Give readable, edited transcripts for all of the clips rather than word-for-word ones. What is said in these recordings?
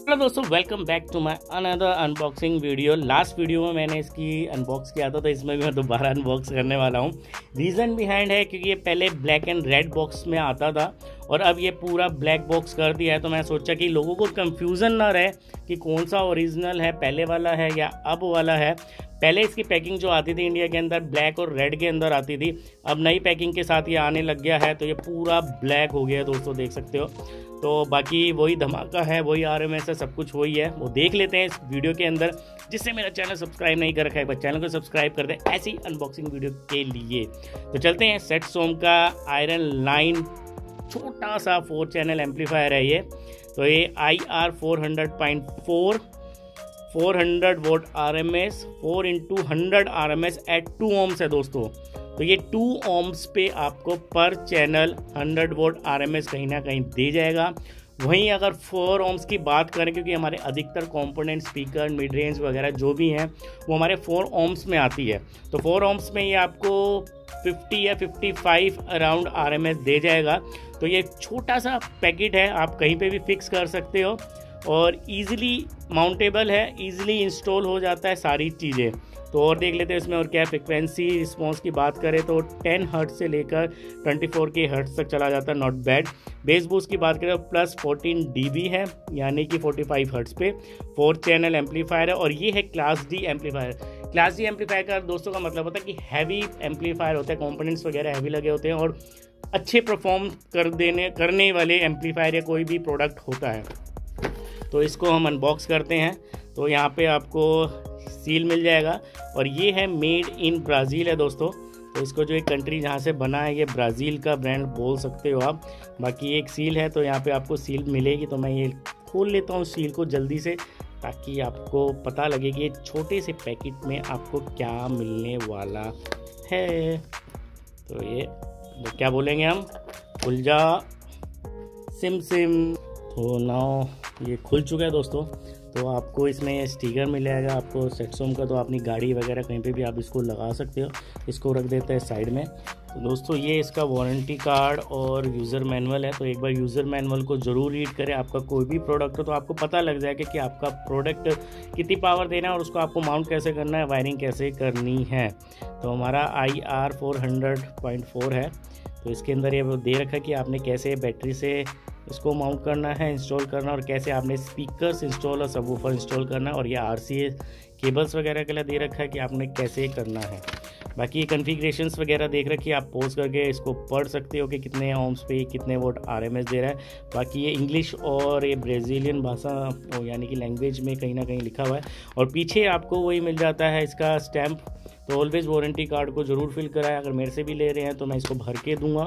Hello दोस्तों, welcome back to my another unboxing video. Last video में मैंने इसकी अनबॉक्स किया था, तो इसमें भी मैं दोबारा अनबॉक्स करने वाला हूँ। रीज़न बिहाइंड है क्योंकि ये पहले ब्लैक एंड रेड बॉक्स में आता था और अब ये पूरा ब्लैक बॉक्स कर दिया है। तो मैं सोचा कि लोगों को कंफ्यूजन ना रहे कि कौन सा ओरिजिनल है, पहले वाला है या अब वाला है। पहले इसकी पैकिंग जो आती थी इंडिया के अंदर ब्लैक और रेड के अंदर आती थी, अब नई पैकिंग के साथ ये आने लग गया है, तो ये पूरा ब्लैक हो गया है दोस्तों, देख सकते हो। तो बाकी वही धमाका है, वही RMS है, सब कुछ वही है, वो देख लेते हैं इस वीडियो के अंदर। जिससे मेरा चैनल सब्सक्राइब नहीं कर रखा है, बस चैनल को सब्सक्राइब कर दें ऐसी अनबॉक्सिंग वीडियो के लिए। तो चलते हैं। सेटसोम का आयरन लाइन छोटा सा 4 चैनल एम्पलीफायर है ये। तो ये IR 400.4 400 volt RMS 4x100 RMS at 2 ohms है दोस्तों। तो ये 2 ohms पे आपको पर चैनल 100 वोल्ट RMS कहीं ना कहीं दे जाएगा। वहीं अगर 4 ohms की बात करें, क्योंकि हमारे अधिकतर कंपोनेंट स्पीकर मिड रेंज वगैरह जो भी हैं वो हमारे 4 ohms में आती है, तो 4 ohms में ये आपको 50 या 55 अराउंड RMS दे जाएगा। तो ये छोटा सा पैकेट है, आप कहीं पे भी फिक्स कर सकते हो और इजीली माउंटेबल है, इजीली इंस्टॉल हो जाता है सारी चीज़ें। तो और देख लेते हैं इसमें और क्या। फ्रिक्वेंसी रिस्पॉन्स की बात करें तो 10 हर्ट्ज से लेकर 24 हर्ट्ज तक चला जाता है, नॉट बैड। बेस बूस्ट की बात करें तो प्लस 14 dB है, यानी कि 45 हर्ट्ज पे 4 चैनल एम्पलीफायर है। और ये है class D amplifier. Class D amplifier का दोस्तों का मतलब होता है कि हैवी एम्पलीफायर होता है, कॉम्पोनेंट्स वगैरह हैवी लगे होते हैं और अच्छे परफॉर्म करने वाले एम्पलीफायर या कोई भी प्रोडक्ट होता है। तो इसको हम अनबॉक्स करते हैं। तो यहाँ पे आपको सील मिल जाएगा और ये है मेड इन ब्राज़ील है दोस्तों। तो इसको जो एक कंट्री जहाँ से बना है, ये ब्राज़ील का ब्रांड बोल सकते हो आप। बाकी एक सील है, तो यहाँ पे आपको सील मिलेगी। तो मैं ये खोल लेता हूँ सील को जल्दी से, ताकि आपको पता लगे कि ये छोटे से पैकेट में आपको क्या मिलने वाला है। तो ये क्या बोलेंगे हम, खुल जा सिम सिम। तो नाउ ये खुल चुका है दोस्तों। तो आपको इसमें स्टिकर मिल जाएगा आपको सेटसोम का, तो अपनी गाड़ी वगैरह कहीं पे भी आप इसको लगा सकते हो। इसको रख देते हैं साइड में। तो दोस्तों ये इसका वारंटी कार्ड और यूज़र मैनुअल है। तो एक बार यूज़र मैनुअल को ज़रूर रीड करें। आपका कोई भी प्रोडक्ट हो तो आपको पता लग जाएगा कि आपका प्रोडक्ट कितनी पावर देना है और उसको आपको माउंट कैसे करना है, वायरिंग कैसे करनी है। तो हमारा IR 400.4 है। तो इसके अंदर ये दे रखा है कि आपने कैसे बैटरी से इसको माउंट करना है, इंस्टॉल करना, और कैसे आपने स्पीकर्स इंस्टॉल और सबवूफर इंस्टॉल करना है। और ये RCA केबल्स वगैरह के लिए दे रखा है कि आपने कैसे करना है। बाकी ये कॉन्फ़िगरेशंस वगैरह देख रखी है, आप पॉज करके इसको पढ़ सकते हो कि कितने ohms पे कितने वोट RMS दे रहा है। बाकी ये इंग्लिश और ये ब्राज़ीलियन भाषा यानी कि लैंग्वेज में कहीं ना कहीं लिखा हुआ है। और पीछे आपको वही मिल जाता है इसका स्टैम्प। तो ऑलवेज वारंटी कार्ड को ज़रूर फिल कराएं। अगर मेरे से भी ले रहे हैं तो मैं इसको भर के दूंगा,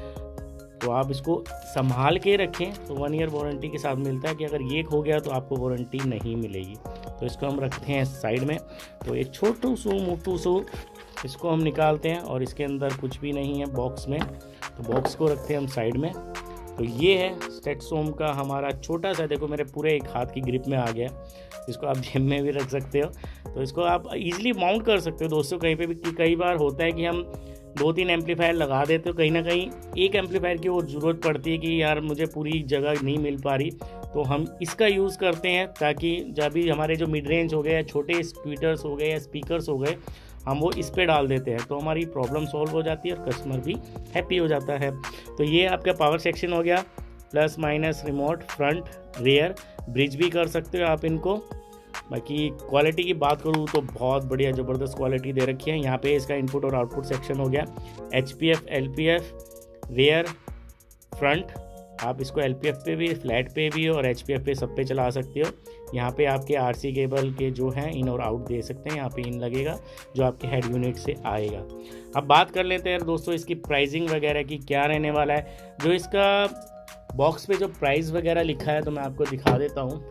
तो आप इसको संभाल के रखें। तो 1 ईयर वारंटी के साथ मिलता है कि अगर ये खो गया तो आपको वारंटी नहीं मिलेगी। तो इसको हम रखते हैं साइड में। तो ये छोटू सू मोटू सू इसको हम निकालते हैं और इसके अंदर कुछ भी नहीं है बॉक्स में। तो बॉक्स को रखते हैं हम साइड में। तो ये है सेटसोम का हमारा छोटा सा, देखो मेरे पूरे एक हाथ की ग्रिप में आ गया। इसको आप जेब में भी रख सकते हो। तो इसको आप इजीली माउंट कर सकते हो दोस्तों कहीं पे भी। कई बार होता है कि हम 2-3 एम्पलीफायर लगा देते हो, कहीं ना कहीं एक एम्पलीफायर की और ज़रूरत पड़ती है कि यार मुझे पूरी जगह नहीं मिल पा रही, तो हम इसका यूज़ करते हैं ताकि जब भी हमारे जो मिड रेंज हो गए या छोटे स्पीकर्स हो गए या स्पीकर्स हो गए, हम वो इस पे डाल देते हैं। तो हमारी प्रॉब्लम सॉल्व हो जाती है और कस्टमर भी हैप्पी हो जाता है। तो ये आपका पावर सेक्शन हो गया, plus minus remote, front rear, bridge भी कर सकते हो आप इनको। बाकी क्वालिटी की बात करूँ तो बहुत बढ़िया ज़बरदस्त क्वालिटी दे रखी है। यहाँ पे इसका इनपुट और आउटपुट सेक्शन हो गया, HPF LPF रेयर फ्रंट। आप इसको LPF पे भी, फ्लैट पे भी और HPF पे सब पे चला सकते हो। यहाँ पे आपके RC केबल के जो हैं इन और आउट दे सकते हैं। यहाँ पे इन लगेगा जो आपके हेड यूनिट से आएगा। अब बात कर लेते हैं दोस्तों इसकी प्राइसिंग वगैरह की, क्या रहने वाला है। जो इसका बॉक्स पे जो प्राइस वगैरह लिखा है तो मैं आपको दिखा देता हूँ।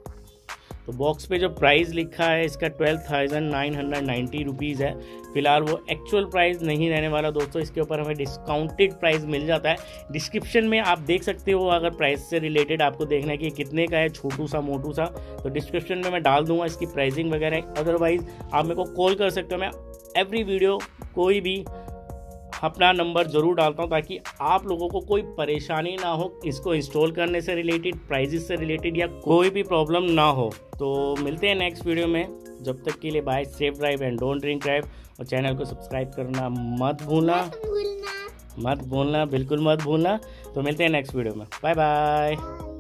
तो बॉक्स पे जो प्राइस लिखा है इसका 12,990 रुपीज़ है। फिलहाल वो एक्चुअल प्राइस नहीं रहने वाला दोस्तों, इसके ऊपर हमें डिस्काउंटेड प्राइस मिल जाता है। डिस्क्रिप्शन में आप देख सकते हो, अगर प्राइस से रिलेटेड आपको देखना है कि कितने का है छोटू सा मोटू सा, तो डिस्क्रिप्शन में मैं डाल दूंगा इसकी प्राइसिंग वगैरह। अदरवाइज़ आप मेरे को कॉल कर सकते हो। मैं एवरी वीडियो कोई भी अपना नंबर ज़रूर डालता हूँ ताकि आप लोगों को कोई परेशानी ना हो इसको इंस्टॉल करने से रिलेटेड, प्राइजेस से रिलेटेड या कोई भी प्रॉब्लम ना हो। तो मिलते हैं नेक्स्ट वीडियो में, जब तक के लिए bye, safe drive and don't drink drive. और चैनल को सब्सक्राइब करना मत भूलना, बिल्कुल मत भूलना। तो मिलते हैं नेक्स्ट वीडियो में, बाय बाय।